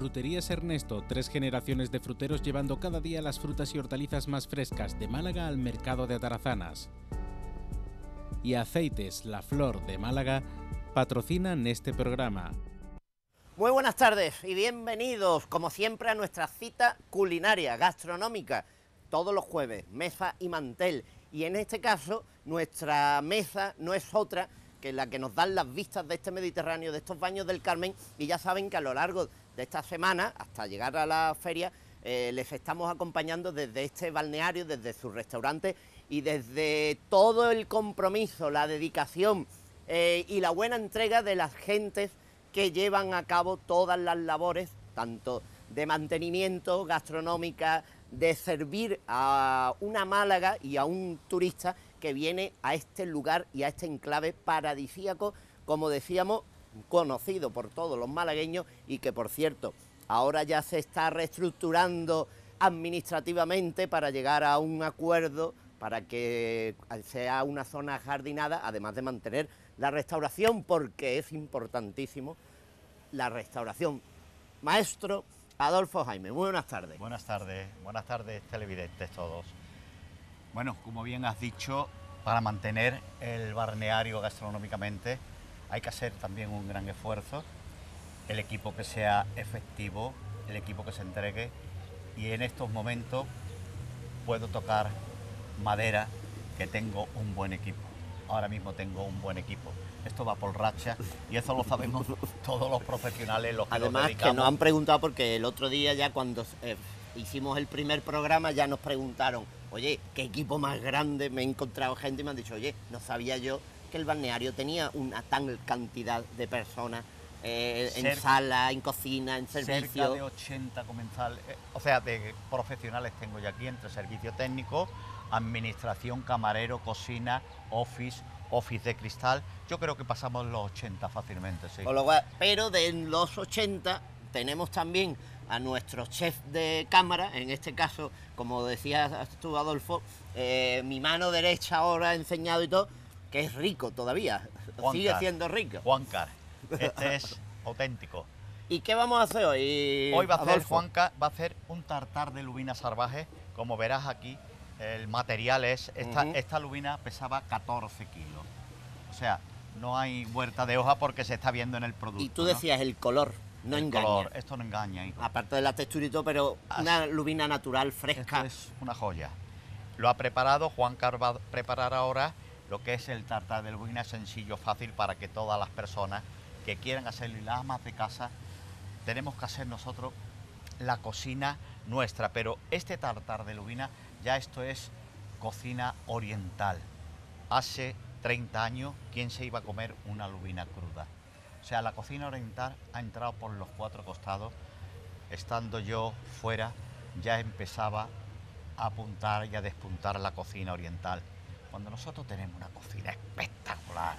Fruterías Ernesto, 3 generaciones de fruteros llevando cada día las frutas y hortalizas más frescas de Málaga al mercado de Atarazanas. Y Aceites La Flor de Málaga patrocinan este programa. Muy buenas tardes y bienvenidos, como siempre, a nuestra cita culinaria, gastronómica, todos los jueves, mesa y mantel. Y en este caso, nuestra mesa no es otra que la que nos dan las vistas de este Mediterráneo, de estos baños del Carmen, y ya saben que a lo largo de esta semana, hasta llegar a la feria, les estamos acompañando desde este balneario, desde su restaurante y desde todo el compromiso, la dedicación y la buena entrega de las gentes que llevan a cabo todas las labores, tanto de mantenimiento, gastronómica, de servir a una Málaga y a un turista que viene a este lugar y a este enclave paradisíaco, como decíamos, conocido por todos los malagueños y que, por cierto, ahora ya se está reestructurando administrativamente para llegar a un acuerdo para que sea una zona jardinada, además de mantener la restauración, porque es importantísimo la restauración. Maestro Adolfo Jaime, muy buenas tardes. Buenas tardes televidentes todos. Bueno, como bien has dicho, para mantener el balneario gastronómicamente hay que hacer también un gran esfuerzo, el equipo que sea efectivo, el equipo que se entregue, y en estos momentos puedo tocar madera que tengo un buen equipo. Ahora mismo tengo un buen equipo. Esto va por racha y eso lo sabemos todos los profesionales, los que además nos dedicamos. Que nos han preguntado, porque el otro día ya cuando hicimos el primer programa ya nos preguntaron, oye, ¿qué equipo más grande? Me he encontrado gente y me han dicho, oye, no sabía yo que el balneario tenía una tal cantidad de personas en sala, en cocina, en servicio. Cerca de 80 comensales, o sea, de profesionales tengo yo aquí, entre servicio técnico, administración, camarero, cocina, office de cristal. Yo creo que pasamos los 80 fácilmente, sí. Pero de los 80 tenemos también a nuestro chef de cámara, en este caso, como decías tú, Adolfo, mi mano derecha ahora ha enseñado y todo, que es rico todavía, sigue siendo rico. Juancar, este es auténtico. ¿Y qué vamos a hacer hoy? Hoy va a hacer, Adolfo? Juancar, va a hacer un tartar de lubina salvaje. Como verás aquí, el material es, esta lubina pesaba 14 kilos. O sea, no hay huerta de hoja porque se está viendo en el producto. Y tú decías, ¿no? El color no engaña. Color, esto no engaña, hijo. Aparte de la textura y todo, pero una lubina natural, fresca. Esto es una joya. Lo ha preparado, Juancar va a preparar ahora lo que es el tartar de lubina, sencillo, fácil, para que todas las personas que quieran hacerlo, y las amas de casa, tenemos que hacer nosotros la cocina nuestra. Pero este tartar de lubina, ya esto es cocina oriental. Hace 30 años, ¿quién se iba a comer una lubina cruda? O sea, la cocina oriental ha entrado por los 4 costados. Estando yo fuera, ya empezaba a apuntar y a despuntar la cocina oriental. Cuando nosotros tenemos una cocina espectacular,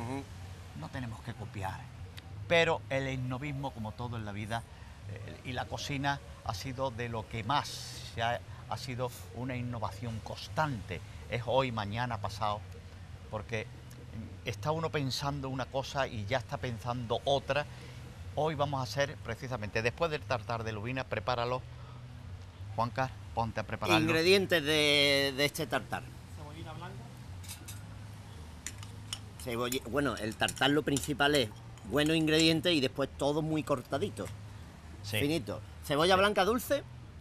no tenemos que copiar. Pero el innovismo, como todo en la vida, y la cocina ha sido de lo que más ha sido una innovación constante. Es hoy, mañana, pasado, porque está uno pensando una cosa y ya está pensando otra. Hoy vamos a hacer, precisamente, después del tartar de lubina, prepáralo. Juancar, ponte a prepararlo. Ingredientes de este tartar. Cebollina blanca. Bueno, el tartar lo principal es buenos ingredientes y después todo muy cortadito, Sí. finito. Cebolla blanca dulce.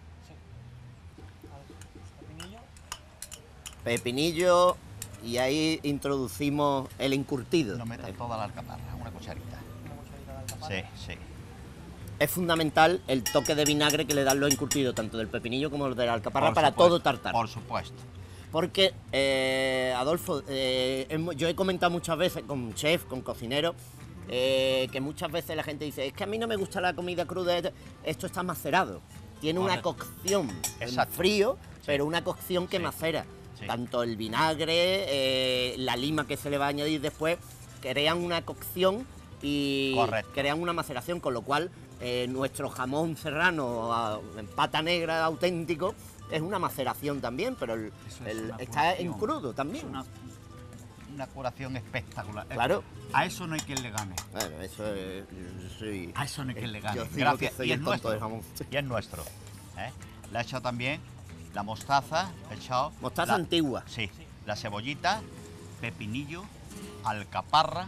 Pepinillo. Pepinillo, y ahí introducimos el encurtido. No metas toda la alcaparra, una cucharita. Una cucharita de alcaparra. Sí, sí. Es fundamental el toque de vinagre que le dan los encurtidos, tanto del pepinillo como del alcaparra, Por para supuesto, todo tartar. Por supuesto. Porque, Adolfo, yo he comentado muchas veces con chef, con cocineros, que muchas veces la gente dice, es que a mí no me gusta la comida cruda, esto está macerado. Tiene una cocción en Exacto. frío, pero una cocción que Sí. macera. Sí. Tanto el vinagre, la lima que se le va a añadir después, crean una cocción y Correcto. crean una maceración, con lo cual nuestro jamón serrano en pata negra auténtico es una maceración también, pero Eso es una está en cocción. crudo también. Es una curación espectacular. Claro. A eso no hay quien le gane. Bueno, eso es... Sí. A eso no hay quien le gane. Yo digo Gracias. que soy Y es el tonto del nuestro. jamón. Y es nuestro. ¿Eh? Le he echado también la mostaza, he echado... Mostaza antigua. Sí, la cebollita, pepinillo, alcaparra,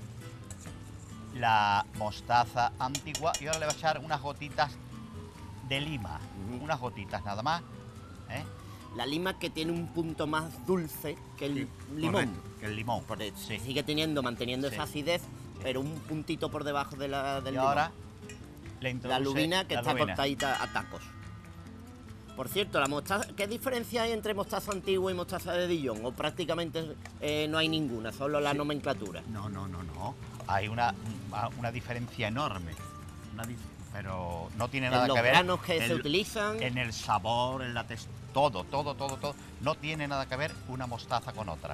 la mostaza antigua y ahora le voy a echar unas gotitas de lima, unas gotitas nada más. ¿Eh? La lima que tiene un punto más dulce que el limón. Correcto, que el limón. Porque Sí. sigue manteniendo Sí. esa acidez, pero un puntito por debajo del Y limón. ahora le La introduce lubina que la está lubina. cortadita a tacos. Por cierto, la mostaza, ¿qué diferencia hay entre mostaza antigua y mostaza de Dijon? O prácticamente no hay ninguna, solo la nomenclatura. No. Hay una diferencia enorme. Pero no tiene nada En los que ver. granos que se utilizan. En el sabor, en la textura, todo. No tiene nada que ver una mostaza con otra.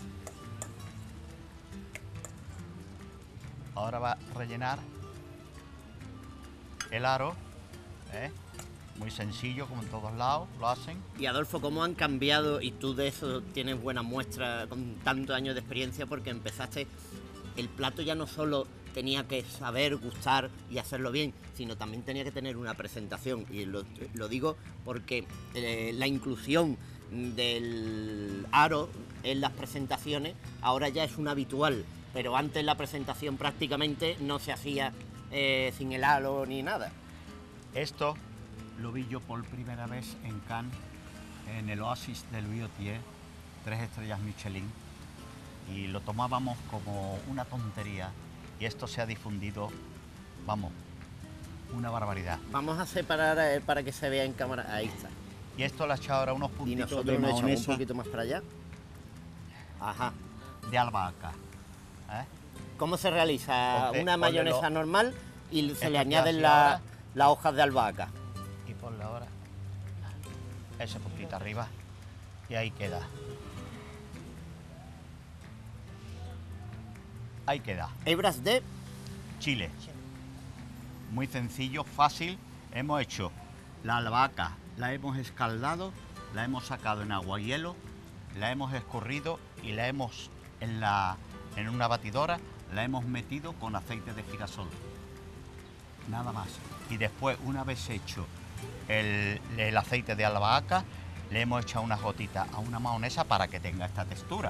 Ahora va a rellenar el aro, ¿eh? Muy sencillo, como en todos lados lo hacen. Y Adolfo, ¿cómo han cambiado? Y tú de eso tienes buena muestra con tantos años de experiencia, porque empezaste, el plato ya no solo tenía que saber, gustar y hacerlo bien, sino también tenía que tener una presentación. Y lo digo porque la inclusión del aro en las presentaciones ahora ya es un habitual, pero antes la presentación prácticamente no se hacía sin el aro ni nada. Esto lo vi yo por primera vez en Cannes, en el Oasis de Louis Otier, 3 estrellas Michelin, y lo tomábamos como una tontería, y esto se ha difundido, vamos, una barbaridad. Vamos a separar para que se vea en cámara. Ahí está. Y esto le ha echado ahora unos Y puntitos nosotros de nos echamos un mahonesa poquito más para allá. Ajá. de albahaca. ¿Eh? ¿Cómo se realiza? Ponte- Una mayonesa pónelo. normal y se le Esto que añaden así ahora. las hojas de albahaca. Y ponle ahora ese puntito arriba, y ahí queda. Ahí queda. Hebras de... Chile. Muy sencillo, fácil. Hemos hecho la albahaca, la hemos escaldado, la hemos sacado en agua y hielo, la hemos escurrido y la hemos en una batidora, la hemos metido con aceite de girasol. Nada más. Y después, una vez hecho el aceite de albahaca, le hemos echado unas gotitas a una mahonesa para que tenga esta textura.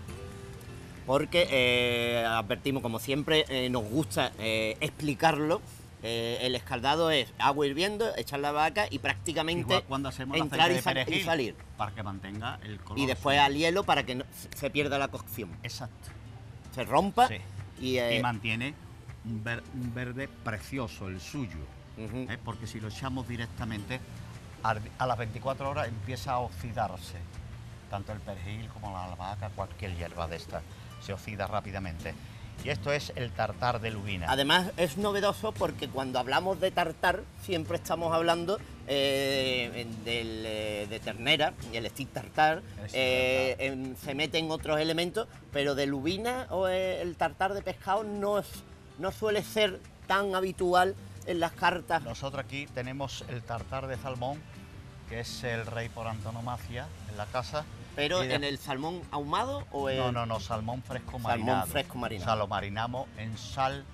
Porque advertimos, como siempre, nos gusta explicarlo. El escaldado es agua hirviendo, echar la albahaca y prácticamente Igual cuando hacemos el entrar aceite de y perejil, salir. para que mantenga el color. Y después al hielo para que no se pierda la cocción. Exacto. Se rompa Sí. y... Y mantiene un verde precioso, el suyo. Ujú. Porque si lo echamos directamente, a las 24 horas empieza a oxidarse. Tanto el perejil como la albahaca, cualquier hierba de estas, se oxida rápidamente. Y esto es el tartar de lubina. Además es novedoso porque cuando hablamos de tartar siempre estamos hablando de ternera, y el stick tartar, El stick tartar. se meten otros elementos, pero de lubina o el tartar de pescado no suele ser tan habitual en las cartas. Nosotros aquí tenemos el tartar de salmón, que es el rey por antonomasia en la casa. Pero Y de- en el salmón ahumado o No, salmón fresco Salmón marinado. fresco marinado. O sea, lo marinamos en sal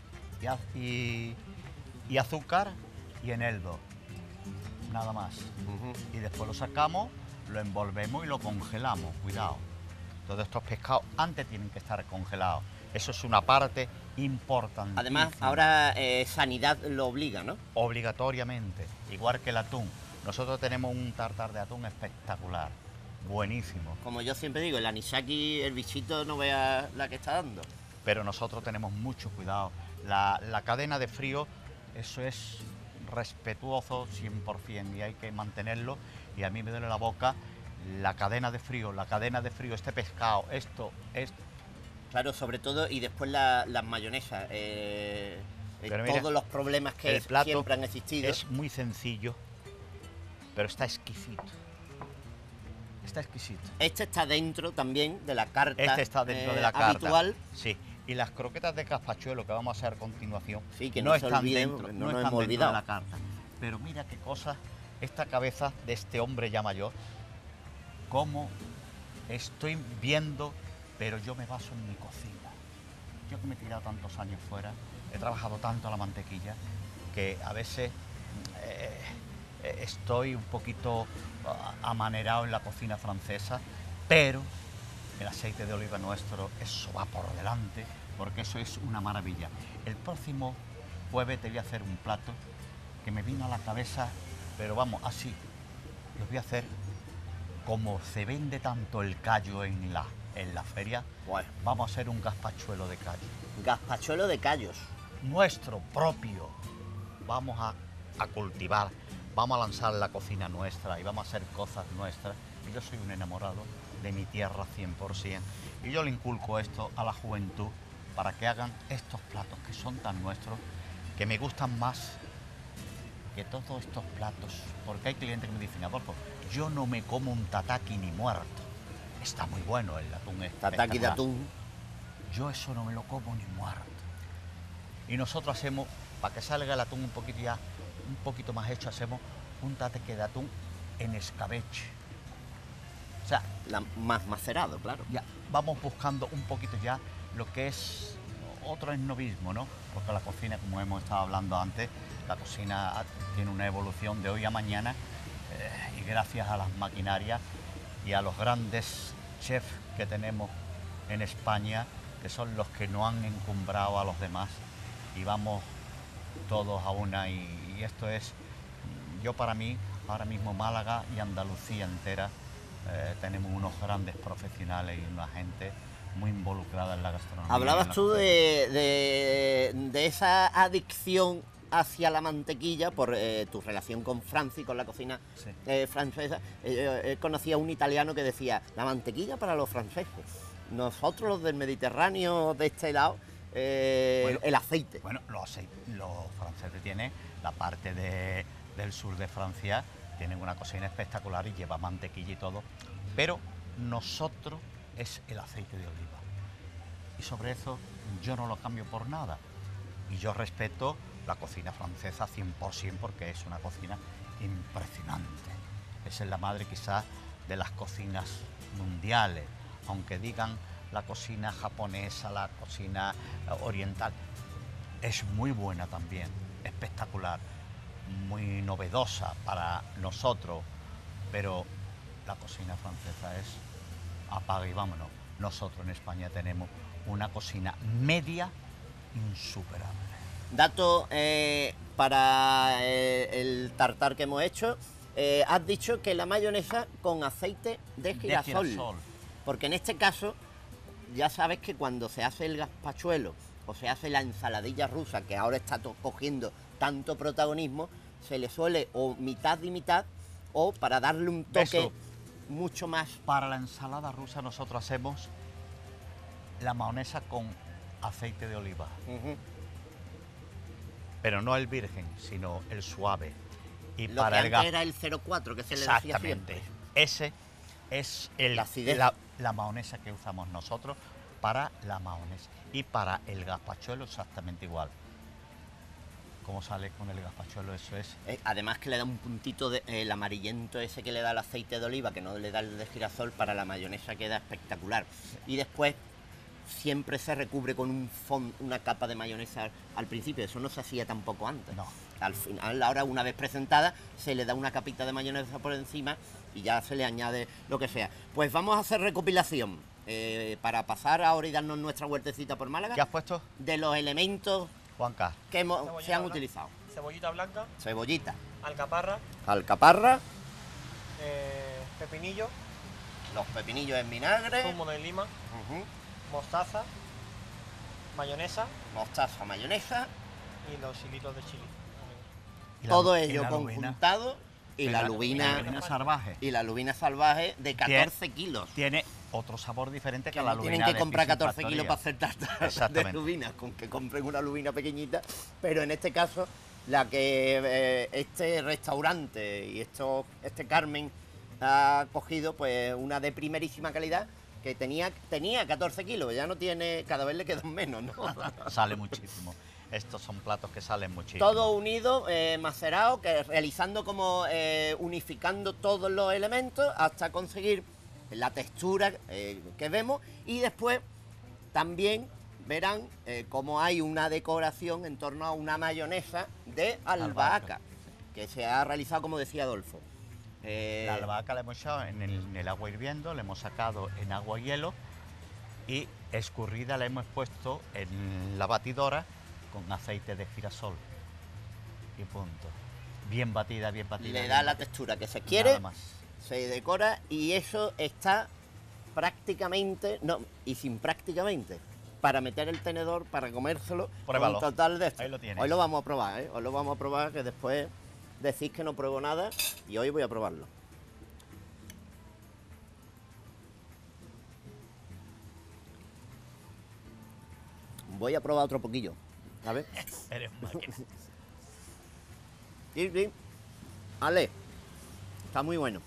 y azúcar y eneldo. Nada más. Y después lo sacamos, lo envolvemos y lo congelamos. Cuidado. Todos estos pescados antes tienen que estar congelados. Eso es una parte importante. Además, ahora sanidad lo obliga, ¿no? Obligatoriamente, igual que el atún. Nosotros tenemos un tartar de atún espectacular, buenísimo. Como yo siempre digo, el anisaki, el bichito, no vea la que está dando. Pero nosotros tenemos mucho cuidado. La cadena de frío, eso es respetuoso 100% y hay que mantenerlo. Y a mí me duele la boca la cadena de frío, este pescado, esto. Claro, sobre todo, y después las mayonesas, Pero mira, todos los problemas que el plato siempre han existido. es muy sencillo, pero está exquisito. Está exquisito. Este está dentro también de la carta Este está dentro de la carta. habitual. Sí. Y las croquetas de gazpachuelo que vamos a hacer a continuación Sí, que no se están olviden, dentro, no no nos están hemos dentro olvidado. de la carta. Pero mira qué cosa, esta cabeza de este hombre ya mayor, cómo estoy viendo pero yo me baso en mi cocina. Yo que me he tirado tantos años fuera, he trabajado tanto la mantequilla, que a veces estoy un poquito amanerado en la cocina francesa, pero el aceite de oliva nuestro, eso va por delante, porque eso es una maravilla. El próximo jueves te voy a hacer un plato que me vino a la cabeza, pero vamos, así. Los voy a hacer como se vende tanto el callo en la feria. Bueno. Vamos a hacer un gazpachuelo de callo. Gazpachuelo de callos. Nuestro propio. Vamos a cultivar, vamos a lanzar la cocina nuestra y vamos a hacer cosas nuestras. Y yo soy un enamorado de mi tierra 100%. Y yo le inculco esto a la juventud para que hagan estos platos que son tan nuestros, que me gustan más que todos estos platos. Porque hay clientes que me dicen, Adolfo, yo no me como un tataki ni muerto. Está muy bueno el atún. Es Tataki de espectacular. atún. Yo eso no me lo como ni muerto. Y nosotros hacemos, para que salga el atún un poquito más hecho, hacemos un tataki de atún en escabeche. O sea, Más macerado, claro. ya vamos buscando un poquito ya lo que es otro esnovismo, ¿no? Porque la cocina, como hemos estado hablando antes, la cocina tiene una evolución de hoy a mañana y gracias a las maquinarias y a los grandes chefs que tenemos en España, que son los que no han encumbrado a los demás, y vamos todos a una, y esto es, yo para mí, ahora mismo Málaga y Andalucía entera, tenemos unos grandes profesionales y una gente muy involucrada en la gastronomía. Hablabas tú de esa adicción hacia la mantequilla por tu relación con Francia y con la cocina francesa. Conocía a un italiano que decía, la mantequilla para los franceses. Nosotros los del Mediterráneo, de este lado, el aceite. Bueno, los franceses tienen la parte del sur de Francia, tienen una cocina espectacular y lleva mantequilla y todo, pero nosotros es el aceite de oliva. Y sobre eso yo no lo cambio por nada. Y yo respeto la cocina francesa 100% porque es una cocina impresionante. Esa es la madre quizás de las cocinas mundiales, aunque digan la cocina japonesa, la cocina oriental, es muy buena también, espectacular, muy novedosa para nosotros, pero la cocina francesa es apaga y vámonos. Nosotros en España tenemos una cocina media insuperable. Dato para el tartar que hemos hecho, has dicho que la mayonesa con aceite de girasol. Porque en este caso, ya sabes que cuando se hace el gazpachuelo o se hace la ensaladilla rusa, que ahora está cogiendo tanto protagonismo, se le suele o mitad y mitad, o para darle un toque Eso. mucho más. Para la ensalada rusa nosotros hacemos la mayonesa con aceite de oliva, pero no el virgen, sino el suave. Y Lo para que el antes era el 0,4 que se le decía exactamente, siempre. ese es La acidez. la mayonesa que usamos nosotros para la mayonesa. Y para el gazpachuelo exactamente igual. ¿Cómo sale con el gazpachuelo? Eso es... Además que le da un puntito de el amarillento ese que le da el aceite de oliva, que no le da el de girasol, para la mayonesa queda espectacular. Y después siempre se recubre con una capa de mayonesa al principio. Eso no se hacía tampoco antes. No. Al final, ahora una vez presentada, se le da una capita de mayonesa por encima y ya se le añade lo que sea. Pues vamos a hacer recopilación para pasar ahora y darnos nuestra vueltecita por Málaga. ¿Qué has puesto, De los elementos Juanca? que Cebollita se han blanca. utilizado. Cebollita blanca, Cebollita, alcaparra, alcaparra, pepinillo, los pepinillos en vinagre, zumo de lima, ujú, mostaza, mayonesa mostaza, mayonesa, y los hilitos de chile. Y todo y ello la lubina. conjuntado y la La lubina lubina salvaje. y la lubina salvaje de 14 kilos. Tiene otro sabor diferente que Que la no lubina tienen que de comprar 14 piscifactoría. kilos para hacer tarta de Exactamente. lubina, con que compren una lubina pequeñita, pero en este caso la que este restaurante y este Carmen ha cogido, pues una de primerísima calidad que tenía 14 kilos, ya no tiene, cada vez le quedan menos, ¿no? Sale muchísimo. Estos son platos que salen muchísimo. Todo unido, macerado, que realizando como unificando todos los elementos hasta conseguir la textura que vemos, y después también verán cómo hay una decoración en torno a una mayonesa de albahaca, que se ha realizado, como decía Adolfo. La albahaca la hemos echado en el agua hirviendo, la hemos sacado en agua y hielo y escurrida la hemos puesto en la batidora con aceite de girasol y punto. Bien batida, bien batida. Le da la textura que se quiere, nada más. se decora y eso está prácticamente, no, y sin prácticamente, para meter el tenedor, para comérselo. Pruébalo. Con total de esto. Ahí lo tienes. Hoy lo vamos a probar, ¿eh? Hoy lo vamos a probar, que después decís que no pruebo nada y hoy voy a probarlo. Voy a probar otro poquillo, a ver. Eres máquina. Sí. Ale, está muy bueno.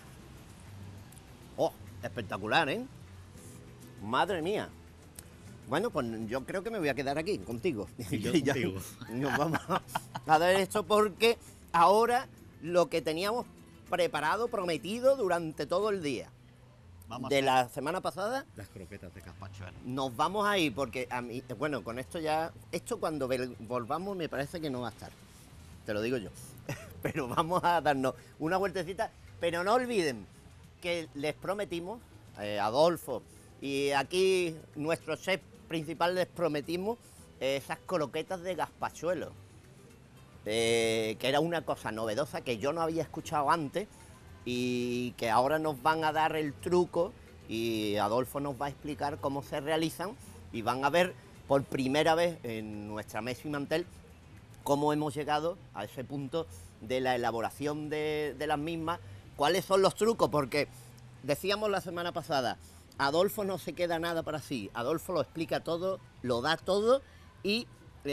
Oh, espectacular, ¿eh? Madre mía. Bueno, pues yo creo que me voy a quedar aquí contigo. Y yo Ya contigo. nos vamos a dar esto porque ahora lo que teníamos preparado, prometido durante todo el día Vamos de a hacer la semana pasada, las croquetas de gazpachuelo. nos vamos a ir porque a mí, bueno, con esto ya, esto cuando volvamos me parece que no va a estar, te lo digo yo, pero vamos a darnos una vueltecita, pero no olviden que les prometimos, Adolfo y aquí nuestro chef principal les prometimos esas croquetas de gazpachuelo, que era una cosa novedosa que yo no había escuchado antes y que ahora nos van a dar el truco y Adolfo nos va a explicar cómo se realizan y van a ver por primera vez en nuestra mesa y mantel cómo hemos llegado a ese punto de la elaboración de las mismas, cuáles son los trucos, porque decíamos la semana pasada, Adolfo no se queda nada para sí, Adolfo lo explica todo, lo da todo y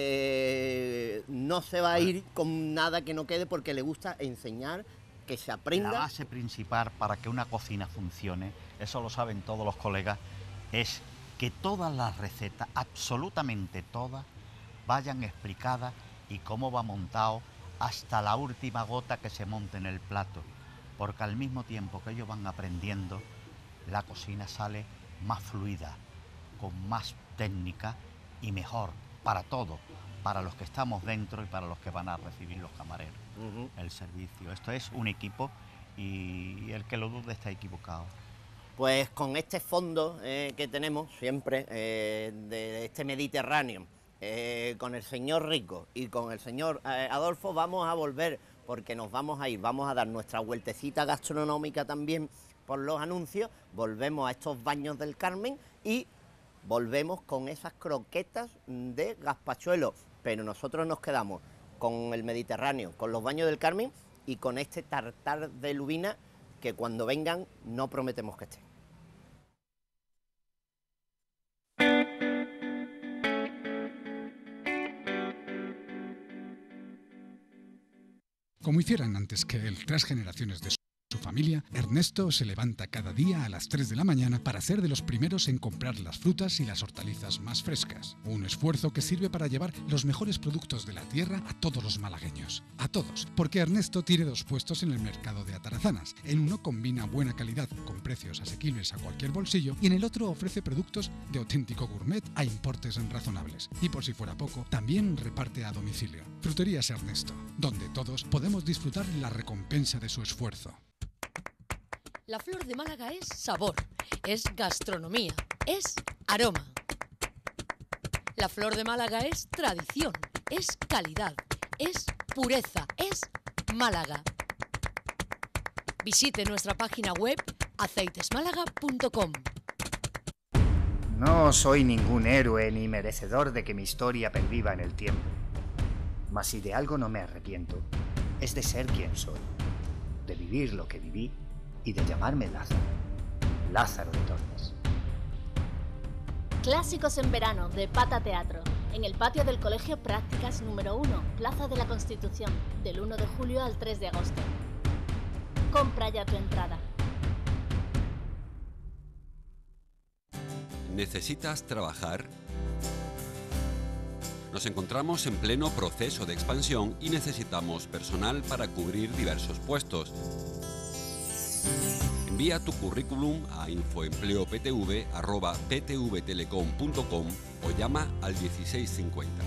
no se va a ir con nada que no quede porque le gusta enseñar, que se aprenda. La base principal para que una cocina funcione, eso lo saben todos los colegas, es que todas las recetas, absolutamente todas, vayan explicadas y cómo va montado hasta la última gota que se monte en el plato. Porque al mismo tiempo que ellos van aprendiendo, la cocina sale más fluida, con más técnica y mejor para todos, para los que estamos dentro y para los que van a recibir los camareros. El servicio. Esto es un equipo y el que lo dude está equivocado. Pues con este fondo que tenemos siempre de este Mediterráneo, con el señor Rico y con el señor Adolfo vamos a volver porque nos vamos a ir, vamos a dar nuestra vueltecita gastronómica también por los anuncios, volvemos a estos baños del Carmen y volvemos con esas croquetas de gazpachuelo, pero nosotros nos quedamos con el Mediterráneo, con los baños del Carmen y con este tartar de lubina que cuando vengan no prometemos que esté. Como hicieran antes que él 3 generaciones de su familia, Ernesto se levanta cada día a las 3 de la mañana para ser de los primeros en comprar las frutas y las hortalizas más frescas. Un esfuerzo que sirve para llevar los mejores productos de la tierra a todos los malagueños. A todos, porque Ernesto tiene 2 puestos en el mercado de Atarazanas. En uno combina buena calidad con precios asequibles a cualquier bolsillo y en el otro ofrece productos de auténtico gourmet a importes razonables. Y por si fuera poco, también reparte a domicilio. Fruterías Ernesto, donde todos podemos disfrutar la recompensa de su esfuerzo. La flor de Málaga es sabor, es gastronomía, es aroma. La flor de Málaga es tradición, es calidad, es pureza, es Málaga. Visite nuestra página web aceitesmálaga.com. No soy ningún héroe ni merecedor de que mi historia perviva en el tiempo. Mas si de algo no me arrepiento, es de ser quien soy, de vivir lo que viví y de llamarme Lázaro, Lázaro de Tormes. Clásicos en verano de Pata Teatro, en el patio del Colegio Prácticas número 1, Plaza de la Constitución, del 1 de julio al 3 de agosto. Compra ya tu entrada. ¿Necesitas trabajar? Nos encontramos en pleno proceso de expansión y necesitamos personal para cubrir diversos puestos. En Envía tu currículum a infoempleoptv@ptvtelecom.com o llama al 1650.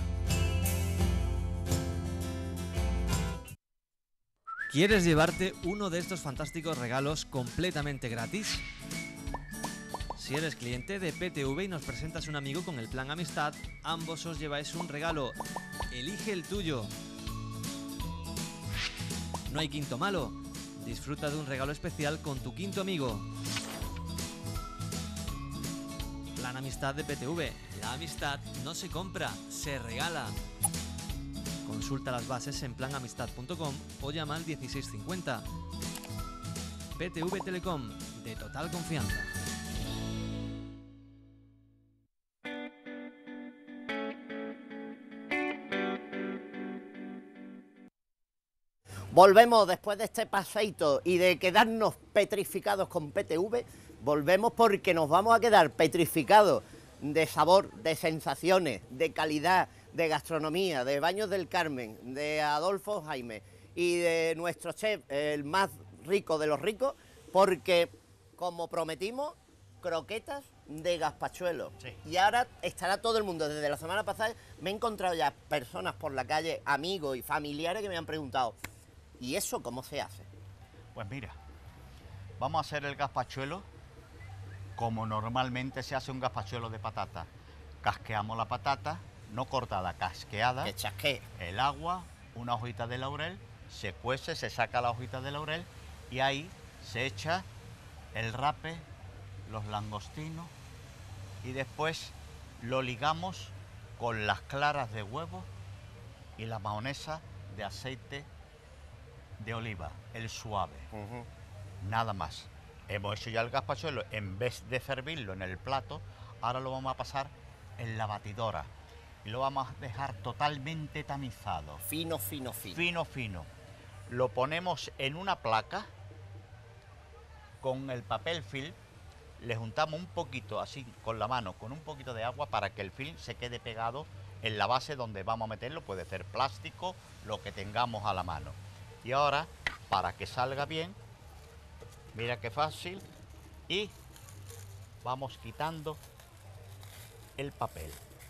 ¿Quieres llevarte uno de estos fantásticos regalos completamente gratis? Si eres cliente de PTV y nos presentas un amigo con el plan Amistad, ambos os lleváis un regalo. Elige el tuyo. No hay quinto malo. Disfruta de un regalo especial con tu quinto amigo. Plan Amistad de PTV. La amistad no se compra, se regala. Consulta las bases en planamistad.com o llama al 1650. PTV Telecom, de total confianza. Volvemos después de este paseíto y de quedarnos petrificados con PTV, volvemos porque nos vamos a quedar petrificados de sabor, de sensaciones, de calidad, de gastronomía, de Baños del Carmen, de Adolfo Jaime y de nuestro chef, el más rico de los ricos, porque, como prometimos, croquetas de gazpachuelo. Sí. Y ahora estará todo el mundo. Desde la semana pasada me he encontrado ya personas por la calle, amigos y familiares que me han preguntado, ¿y eso cómo se hace? Pues mira, vamos a hacer el gazpachuelo como normalmente se hace un gazpachuelo de patata. Casqueamos la patata, no cortada, casqueada. Que chasquee. El agua, una hojita de laurel, se cuece, se saca la hojita de laurel y ahí se echa el rape, los langostinos y después lo ligamos con las claras de huevo y la mayonesa de aceite de oliva, el suave. Nada más. Hemos hecho ya el gazpachuelo, en vez de servirlo en el plato, ahora lo vamos a pasar en la batidora y lo vamos a dejar totalmente tamizado. Fino, fino, fino. Fino, fino. Lo ponemos en una placa con el papel film, le juntamos un poquito así con la mano, con un poquito de agua para que el film se quede pegado en la base donde vamos a meterlo, puede ser plástico, lo que tengamos a la mano. Y ahora, para que salga bien, mira qué fácil, y vamos quitando el papel.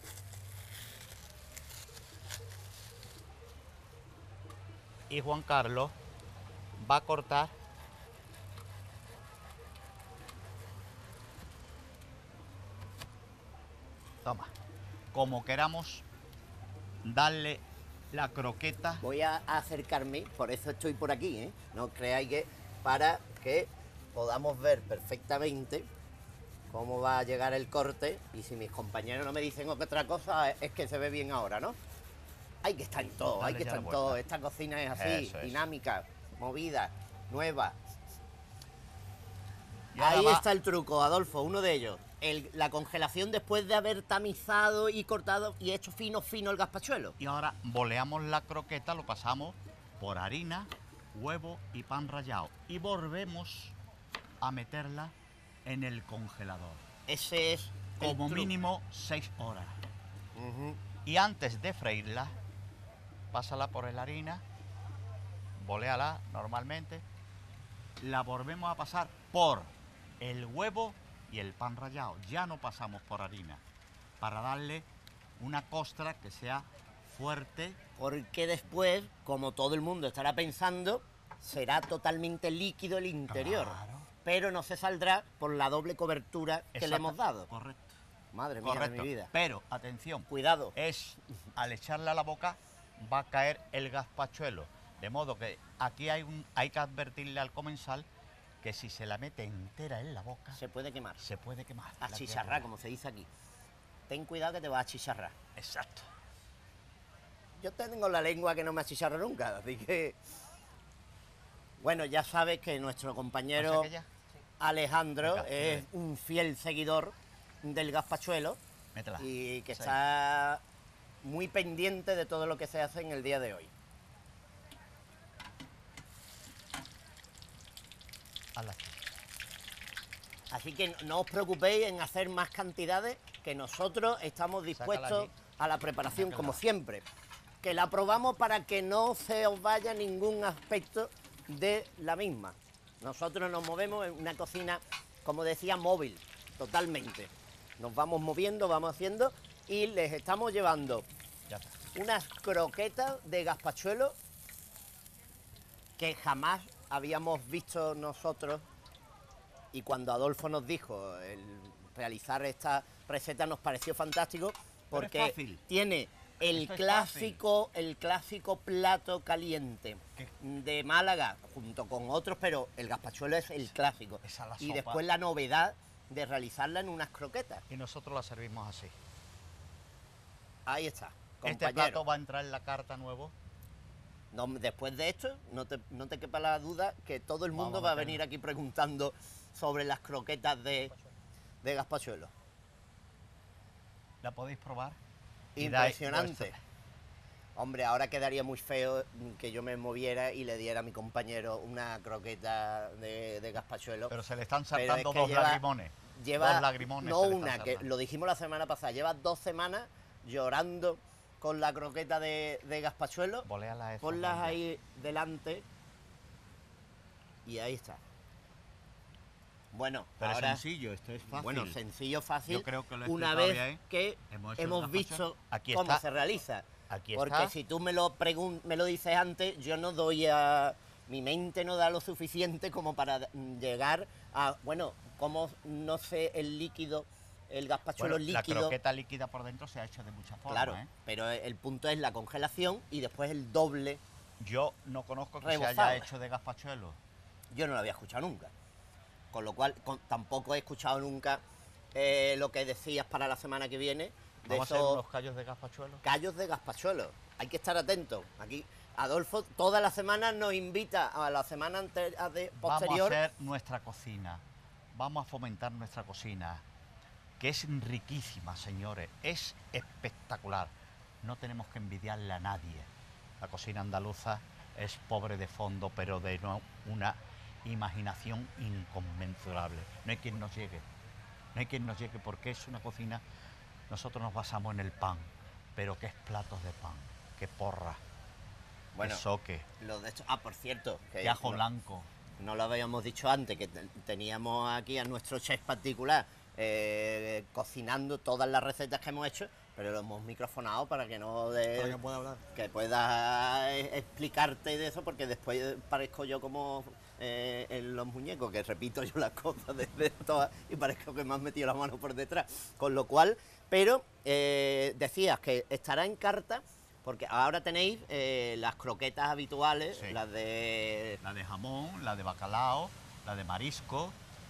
Y Juan Carlos va a cortar toma, como queramos darle la croqueta. Voy a acercarme, por eso estoy por aquí, ¿eh? No creáis que, para que podamos ver perfectamente cómo va a llegar el corte, y si mis compañeros no me dicen otra cosa, es que se ve bien ahora, ¿no? Hay que estar en todo, hay que estar en todo. Esta cocina es así, Eso es. dinámica, movida, nueva. Y ahora Ahí va- está el truco, Adolfo, uno de ellos. La congelación después de haber tamizado y cortado y hecho fino, fino el gazpachuelo. Y ahora boleamos la croqueta, lo pasamos por harina, huevo y pan rallado. Y volvemos a meterla en el congelador. Ese es el Como truco. mínimo 6 horas. Ujú. Y antes de freírla, pásala por la harina, boléala normalmente, la volvemos a pasar por el huevo y el pan rallado. Ya no pasamos por harina, para darle una costra que sea fuerte. Porque después, como todo el mundo estará pensando, será totalmente líquido el interior. Claro. Pero no se saldrá por la doble cobertura que le Exacto. hemos dado. Correcto. Madre mía de Correcto. mi vida. Pero, atención, Cuidado. es al echarle a la boca va a caer el gazpachuelo. De modo que aquí hay que advertirle al comensal que si se la mete entera en la boca, Se puede quemar. se puede quemar. La Achicharrar, criatura. como se dice aquí. Ten cuidado que te va a achicharrar. Exacto. Yo tengo la lengua que no me achicharra nunca, así que... Bueno, ya sabes que nuestro compañero ¿Pasa que ya? Alejandro Venga, es un fiel seguidor del gazpachuelo Métela. y que Sí. está muy pendiente de todo lo que se hace en el día de hoy. Hazla. Así que no os preocupéis en hacer más cantidades, que nosotros estamos dispuestos aquí. a la preparación, Sácala. como siempre. Que la probamos para que no se os vaya ningún aspecto de la misma. Nosotros nos movemos en una cocina, como decía, móvil, totalmente. Nos vamos moviendo, vamos haciendo y les estamos llevando unas croquetas de gazpachuelo que jamás habíamos visto nosotros, y cuando Adolfo nos dijo el realizar esta receta nos pareció fantástico porque tiene el clásico plato caliente de Málaga junto con otros, pero el gazpachuelo es el clásico. Y después la novedad de realizarla en unas croquetas. Y nosotros la servimos así. Ahí está, Este plato va a entrar en la carta nuevo. No, después de esto, no te quepa la duda que todo el mundo va a venir aquí preguntando sobre las croquetas de gazpachuelo. ¿La podéis probar? Impresionante. Hombre, ahora quedaría muy feo que yo me moviera y le diera a mi compañero una croqueta de gazpachuelo. Pero se le están saltando dos lagrimones. Dos lagrimones. No una, que lo dijimos la semana pasada. Lleva 2 semanas llorando con la croqueta de gazpachuelo. Ponlas ahí delante. Y ahí está. Bueno, pero ahora, es sencillo, esto es fácil. Bueno, sencillo, fácil. Yo creo que una vez que hemos visto cómo se realiza. Porque si tú me lo dices antes, yo no doy a... Mi mente no da lo suficiente como para llegar a... Bueno, como no sé el líquido, el gazpachuelo líquido... La croqueta líquida por dentro se ha hecho de muchas formas. Claro, pero el punto es la congelación y después el doble. Yo no conozco que se haya hecho de gazpachuelo. Yo no lo había escuchado nunca. Con lo cual, tampoco he escuchado nunca lo que decías para la semana que viene. ¿Vamos a hacer unos callos de gazpachuelo? Callos de gazpachuelo. Hay que estar atentos. Aquí Adolfo toda la semana nos invita a la semana posterior. Vamos a hacer nuestra cocina. Vamos a fomentar nuestra cocina, que es riquísima, señores. Es espectacular. No tenemos que envidiarle a nadie. La cocina andaluza es pobre de fondo, pero de una imaginación inconmensurable. No hay quien nos llegue. No hay quien nos llegue porque es una cocina... Nosotros nos basamos en el pan, pero qué es platos de pan, qué porra, bueno, qué soque. Por cierto, qué ajo blanco. No lo habíamos dicho antes, que teníamos aquí a nuestro chef particular cocinando todas las recetas que hemos hecho, pero lo hemos microfonado para que no pueda hablar. Que pueda explicarte de eso, porque después parezco yo como en los muñecos, que repito yo las cosas de todas y parezco que me has metido la mano por detrás. Con lo cual, pero decías que estará en carta, porque ahora tenéis las croquetas habituales, sí. La de jamón, la de bacalao, la de marisco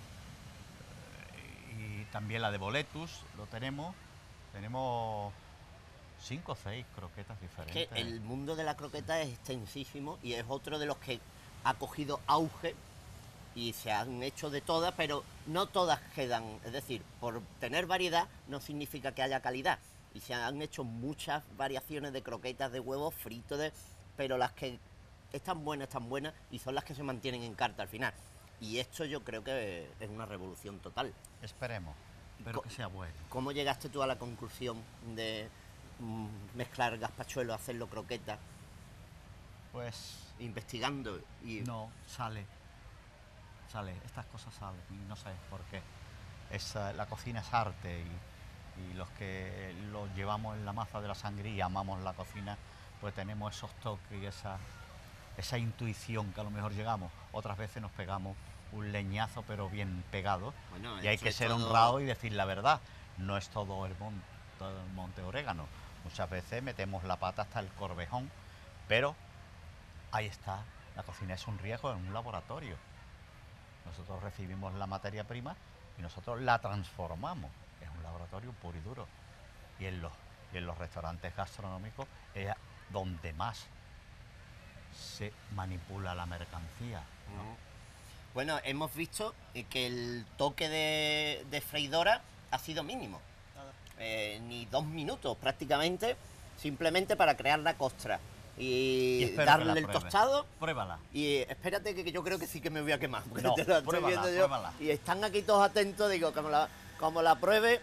y también la de boletus, lo tenemos. Tenemos 5 o 6 croquetas diferentes. Es que el mundo de la croqueta es extensísimo y es otro de los que ha cogido auge y se han hecho de todas, pero no todas quedan. Es decir, por tener variedad no significa que haya calidad. Y se han hecho muchas variaciones de croquetas de huevo fritos, pero las que están buenas y son las que se mantienen en carta al final. Y esto yo creo que es una revolución total. Esperemos. Espero que sea bueno. ¿Cómo llegaste tú a la conclusión de mezclar gazpachuelo, hacerlo croqueta? Pues... investigando y... No, sale. Estas cosas salen y no sé por qué. La cocina es arte y los que lo llevamos en la maza de la sangre y amamos la cocina, pues tenemos esos toques y esa intuición que a lo mejor llegamos. Otras veces nos pegamos un leñazo pero bien pegado, bueno, y hay que ser honrado y decir la verdad. No es todo el monte orégano. Muchas veces metemos la pata hasta el corvejón, pero ahí está. La cocina es un riesgo en un laboratorio. Nosotros recibimos la materia prima y nosotros la transformamos. Es un laboratorio puro y duro. Y en los restaurantes gastronómicos es donde más se manipula la mercancía, ¿no? Bueno, hemos visto que el toque de freidora ha sido mínimo. Ni 2 minutos prácticamente, simplemente para crear la costra y darle el tostado. Pruébala. Y espérate que yo creo que sí que me voy a quemar. No, te la estoy viendo yo. Pruébala. Y están aquí todos atentos, digo, como la pruebe.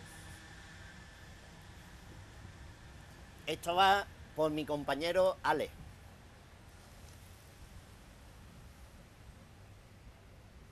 Esto va por mi compañero Ale.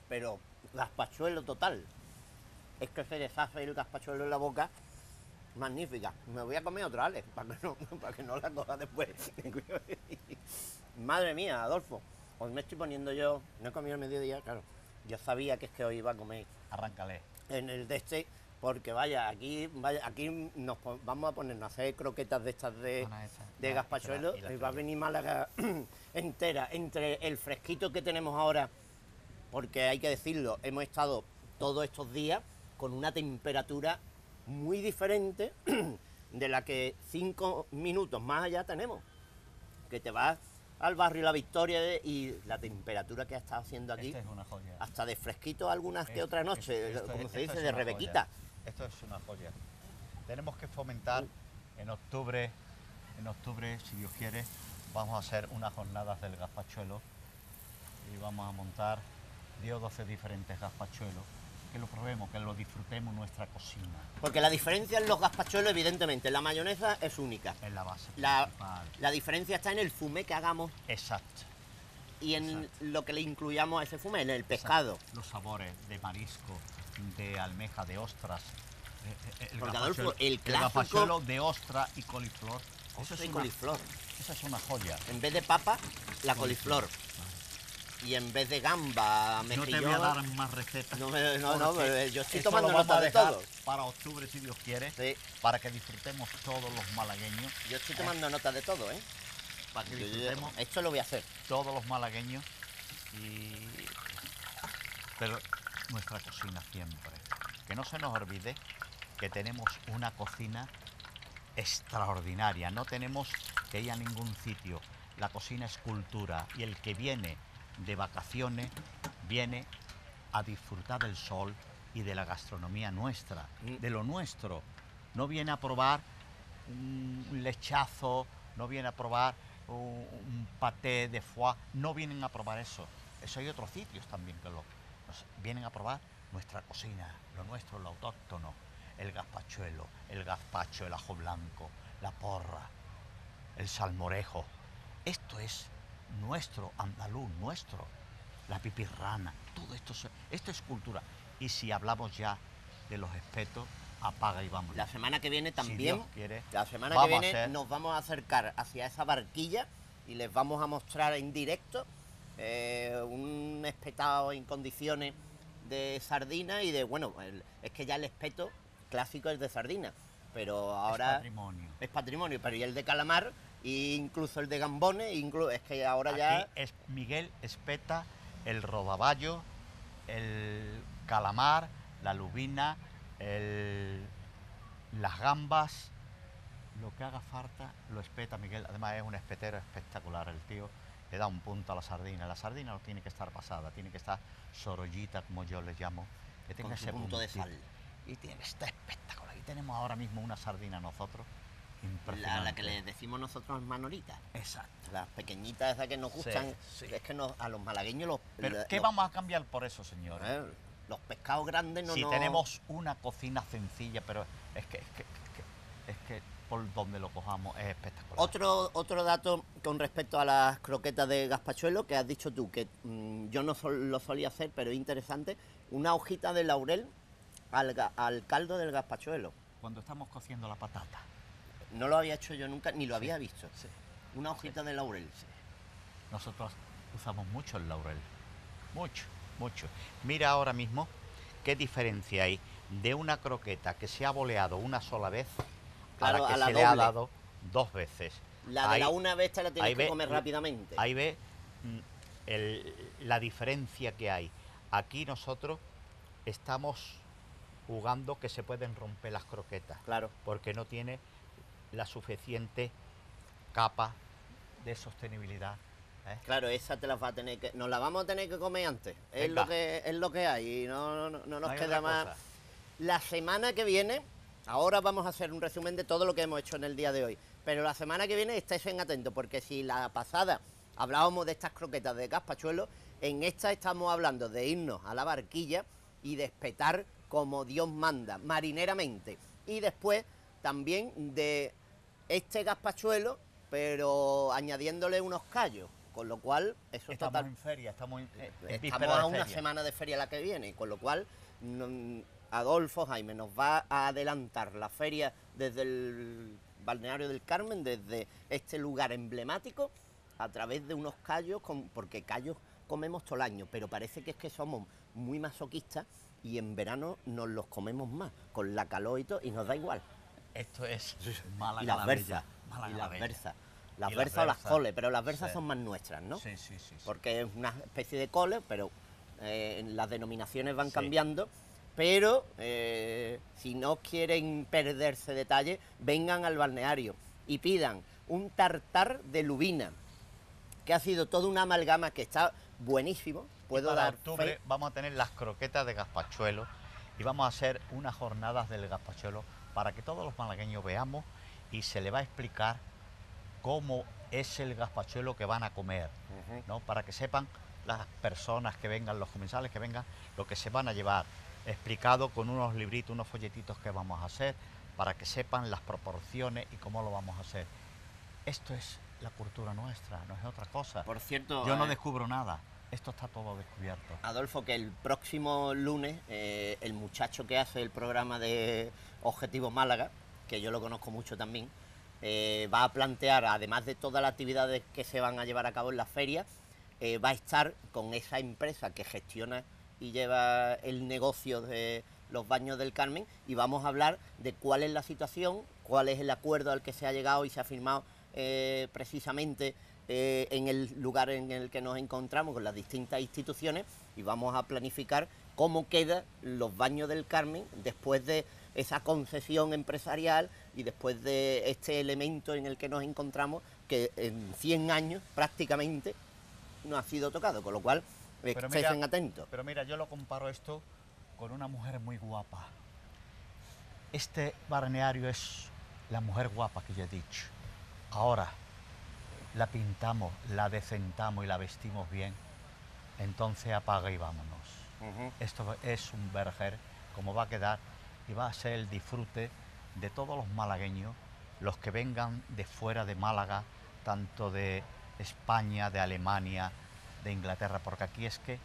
pero gazpachuelo total. Es que se deshace el gazpachuelo en la boca, magnífica. Me voy a comer otra, Alex, para que no la coja después. Madre mía, Adolfo, hoy me estoy poniendo yo, no he comido el mediodía, claro. Yo sabía que es que hoy iba a comer. Arráncale. En el de este, porque aquí vamos a ponernos a hacer croquetas de estas de gazpachuelo y va a venir Málaga entera, entre el fresquito que tenemos ahora, porque hay que decirlo, hemos estado todos estos días con una temperatura muy diferente de la que 5 minutos más allá tenemos, que te vas al barrio La Victoria y la temperatura que ha estado haciendo aquí, Esta es una joya. hasta de fresquito algunas que otra noche, como se dice, de rebequita. Esto es una joya. Tenemos que fomentar en octubre, si Dios quiere, vamos a hacer unas jornadas del gazpachuelo y vamos a montar 10 o 12 diferentes gazpachuelos, que lo probemos, que lo disfrutemos en nuestra cocina. Porque la diferencia en los gazpachuelos, evidentemente, la mayonesa es única. Es la base La principal. diferencia está en el fumé que hagamos. Exacto. Y en lo que le incluyamos a ese fumé, en el pescado. Los sabores de marisco, de almeja, de ostras. Porque, Adolfo, el clásico... gazpachuelo de ostra y coliflor. Ostra y coliflor. Esa es una joya. En vez de papa, la coliflor. Y en vez de gamba, mejillón... No te voy a dar más recetas. No, pero yo estoy eso tomando lo vamos nota a de dejar todo. para octubre, si Dios quiere, Sí. para que disfrutemos todos los malagueños. Yo estoy tomando nota de todo, ¿eh? Para que disfrutemos Esto lo voy a hacer. todos los malagueños. Pero nuestra cocina siempre. Que no se nos olvide que tenemos una cocina extraordinaria. No tenemos que ir a ningún sitio. La cocina es cultura y el que viene de vacaciones viene a disfrutar del sol y de la gastronomía nuestra, de lo nuestro. No viene a probar un lechazo, no viene a probar un paté de foie, no vienen a probar eso. Eso hay otros sitios también que vienen a probar nuestra cocina, lo nuestro, lo autóctono, el gazpachuelo, el gazpacho, el ajo blanco, la porra, el salmorejo. Esto es nuestro, andaluz, nuestro, la pipirrana, todo esto es cultura. Y si hablamos ya de los espetos, apaga y vamos. La semana que viene también, si Dios quiere, la semana que viene nos vamos a acercar hacia esa barquilla y les vamos a mostrar en directo un espetado en condiciones de sardina y de, bueno, es que ya el espeto clásico es de sardina, pero ahora es patrimonio, pero y el de calamar e incluso el de gambones, es que ahora aquí ya es Miguel espeta el rodaballo, el calamar, la lubina, las gambas, lo que haga falta lo espeta Miguel. Además es un espetero espectacular el tío, le da un punto a la sardina no tiene que estar pasada, tiene que estar sorollita, como yo les llamo, que tenga ese punto de sal. Y está espectacular. Y tenemos ahora mismo una sardina nosotros impresionante. La que le decimos nosotros manolita. Exacto. Las pequeñitas esas que nos gustan, es que a los malagueños Pero ¿qué vamos a cambiar por eso, señores? Los pescados grandes no... Si tenemos una cocina sencilla, pero es que por donde lo cojamos es espectacular. Otro dato con respecto a las croquetas de gazpachuelo que has dicho tú, que yo no lo solía hacer, pero es interesante, una hojita de laurel al caldo del gazpachuelo. Cuando estamos cociendo la patata. No lo había hecho yo nunca, ni lo había visto. Sí. Una hojita de laurel. Sí. Nosotros usamos mucho el laurel. Mucho. Mira ahora mismo qué diferencia hay de una croqueta que se ha boleado una sola vez a la que se le ha dado 2 veces. La de la una vez te la tienes que comer rápidamente. Ahí ve la diferencia que hay. Aquí nosotros estamos jugando que se pueden romper las croquetas. Claro. Porque no tiene la suficiente capa de sostenibilidad. Claro, esa te la va a tener que... Nos la vamos a tener que comer antes. Es lo que hay y no nos queda más. La semana que viene, ahora vamos a hacer un resumen de todo lo que hemos hecho en el día de hoy. Pero la semana que viene estéis atentos, porque si la pasada hablábamos de estas croquetas de gazpachuelo, en esta estamos hablando de irnos a la barquilla y de espetar como Dios manda, marineramente. Y después también de este gazpachuelo, pero añadiéndole unos callos. con lo cual eso Estamos total... en feria, estamos en Estamos víspera de a una feria. semana de feria la que viene, con lo cual Adolfo Jaime nos va a adelantar la feria desde el Balneario del Carmen, desde este lugar emblemático, a través de unos callos, porque callos comemos todo el año, pero parece que es que somos muy masoquistas y en verano nos los comemos más, con la calor y todo, y nos da igual. Esto es Málaga Y las la berzas, Bella, Málaga y la las Bella. berzas. Las Y berzas o las berzas. coles, pero las berzas Sí. son más nuestras, ¿no? Sí, sí, sí, sí. Porque es una especie de cole, pero las denominaciones van Sí. cambiando. Pero si no quieren perderse detalle, vengan al balneario y pidan un tartar de lubina, que ha sido toda una amalgama que está buenísimo. Puedo Para dar octubre fe. vamos a tener las croquetas de gazpachuelo y vamos a hacer unas jornadas del gazpachuelo para que todos los malagueños veamos y se le va a explicar cómo es el gazpachuelo que van a comer, ¿no? Para que sepan las personas que vengan, los comensales que vengan, lo que se van a llevar, explicado con unos libritos, unos folletitos que vamos a hacer, para que sepan las proporciones y cómo lo vamos a hacer. Esto es la cultura nuestra, no es otra cosa. Por cierto, Yo no descubro nada, esto está todo descubierto. Adolfo, que el próximo lunes el muchacho que hace el programa de Objetivo Málaga, que yo lo conozco mucho también, va a plantear, además de todas las actividades que se van a llevar a cabo en la feria, va a estar con esa empresa que gestiona y lleva el negocio de los baños del Carmen, y vamos a hablar de cuál es la situación, cuál es el acuerdo al que se ha llegado y se ha firmado precisamente en el lugar en el que nos encontramos con las distintas instituciones, y vamos a planificar cómo quedan los baños del Carmen después de esa concesión empresarial y después de este elemento en el que nos encontramos, que en 100 años prácticamente no ha sido tocado, con lo cual estén atentos. Pero mira, yo lo comparo esto con una mujer muy guapa. Este balneario es la mujer guapa que yo he dicho. Ahora la pintamos, la decentamos y la vestimos bien, entonces apaga y vámonos. Esto es un verger, como va a quedar, y va a ser el disfrute de todos los malagueños, los que vengan de fuera de Málaga, tanto de España, de Alemania, de Inglaterra, porque aquí es que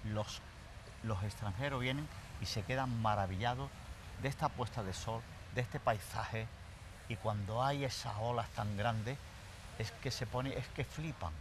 los extranjeros vienen y se quedan maravillados de esta puesta de sol, de este paisaje, y cuando hay esas olas tan grandes, es que flipan.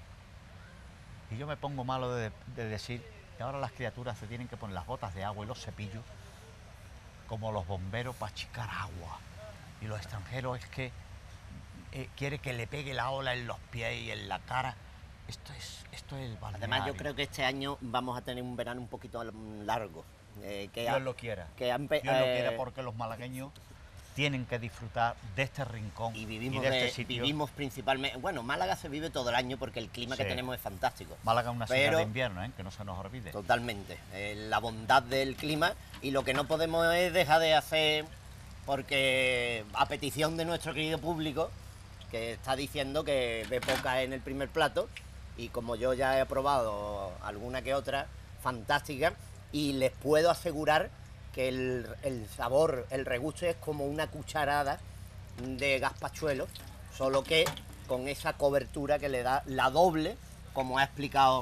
Y yo me pongo malo de decir que ahora las criaturas se tienen que poner las botas de agua y los cepillos como los bomberos para achicar agua. Y los extranjeros es que quiere que le pegue la ola en los pies y en la cara. Esto es el balneario. Además, yo creo que este año vamos a tener un verano un poquito largo. Dios lo quiera. Dios lo quiera, porque los malagueños tienen que disfrutar de este rincón y vivimos de este sitio. Vivimos principalmente... Bueno, Málaga se vive todo el año porque el clima que tenemos es fantástico. Málaga es una ciudad de invierno, que no se nos olvide. Totalmente. La bondad del clima, y lo que no podemos es dejar de hacer, porque a petición de nuestro querido público, que está diciendo que ve poca en el primer plato, y como yo ya he probado alguna que otra fantástica, y les puedo asegurar que el sabor, el regusto es como una cucharada de gazpachuelo, solo que con esa cobertura que le da la doble, como ha explicado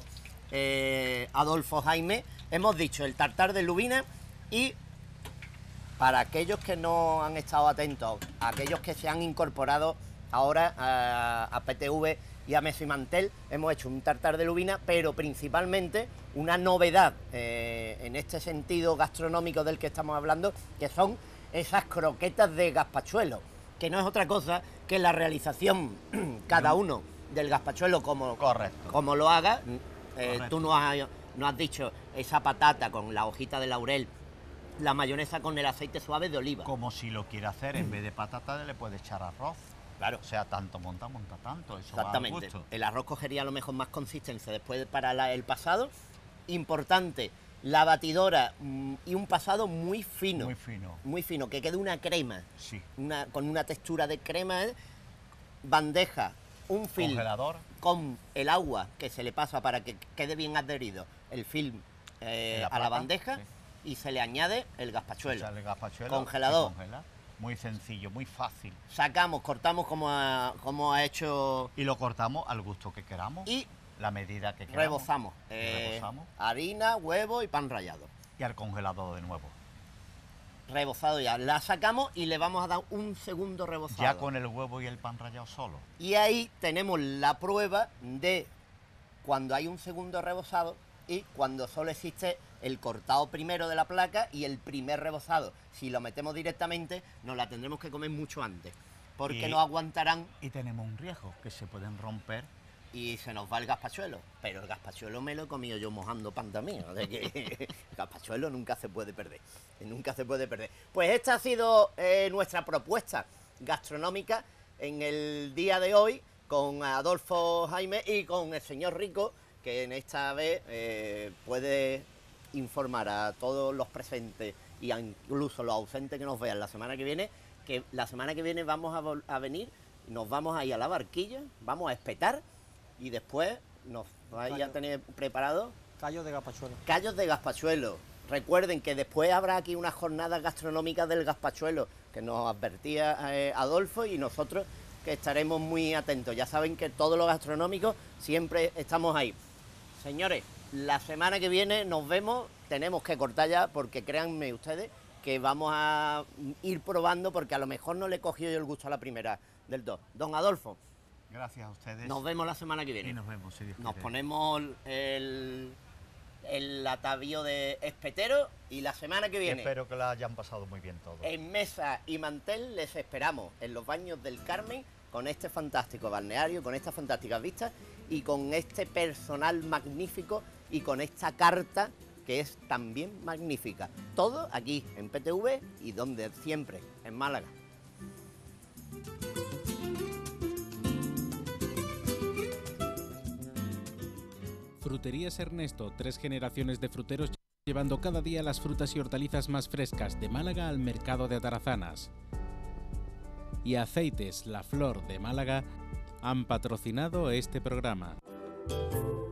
Adolfo Jaime. Hemos dicho el tartar de lubina, y para aquellos que no han estado atentos, aquellos que se han incorporado ahora a PTV y a Mesa y Mantel, hemos hecho un tartar de lubina, pero principalmente una novedad en este sentido gastronómico del que estamos hablando, que son esas croquetas de gazpachuelo, que no es otra cosa que la realización cada uno del gazpachuelo como lo haga. Tú nos has dicho esa patata con la hojita de laurel, la mayonesa con el aceite suave de oliva. Como si lo quiere hacer, en vez de patata le puede echar arroz. Claro. O sea, tanto monta tanto. Eso exactamente. Va al gusto. El arroz cogería a lo mejor más consistencia después para el pasado. Importante, la batidora y un pasado muy fino. Muy fino. Muy fino, que quede una crema. Sí. Con una textura de crema. Bandeja, un film. Congelador. Con el agua que se le pasa para que quede bien adherido el film a la bandeja, sí. Y se le añade el gazpachuelo. El gazpachuelo. Congelador. Muy sencillo, muy fácil. Sacamos, cortamos como ha hecho... Y lo cortamos al gusto que queramos. Y la medida que queramos. Rebozamos. Rebozamos. Harina, huevo y pan rallado. Y al congelador de nuevo. Rebozado ya. La sacamos y le vamos a dar un segundo rebozado. Ya con el huevo y el pan rallado solo. Y ahí tenemos la prueba de cuando hay un segundo rebozado y cuando solo existe el cortado primero de la placa y el primer rebozado. Si lo metemos directamente, nos la tendremos que comer mucho antes, porque no aguantarán. Y tenemos un riesgo, que se pueden romper. Y se nos va el gazpachuelo. Pero el gazpachuelo me lo he comido yo mojando pan también. O sea que el gazpachuelo nunca se puede perder. Nunca se puede perder. Pues esta ha sido nuestra propuesta gastronómica en el día de hoy con Adolfo Jaime y con el señor Rico, que en esta vez puede informar a todos los presentes y incluso los ausentes que nos vean la semana que viene, que la semana que viene vamos a venir, nos vamos a ir a la barquilla, vamos a espetar y después nos vais a tener preparado Callos de gazpachuelo. callos de gazpachuelo. Recuerden que después habrá aquí unas jornadas gastronómicas del gazpachuelo que nos advertía Adolfo y nosotros que estaremos muy atentos. Ya saben que todos los gastronómicos siempre estamos ahí. Señores, la semana que viene nos vemos, tenemos que cortar ya porque créanme ustedes que vamos a ir probando porque a lo mejor no le cogió yo el gusto a la primera del todo. Don Adolfo. Gracias a ustedes. Nos vemos la semana que viene. Y nos vemos, si Dios Nos quiere. ponemos el atavío de espetero y la semana que viene Espero que la hayan pasado muy bien todos. en Mesa y Mantel les esperamos en los Baños del Carmen con este fantástico balneario, con estas fantásticas vistas y con este personal magnífico y con esta carta que es también magnífica. Todo aquí en PTV y donde siempre, en Málaga. Fruterías Ernesto, 3 generaciones de fruteros llevando cada día las frutas y hortalizas más frescas de Málaga al mercado de Atarazanas. Y Aceites La Flor de Málaga han patrocinado este programa.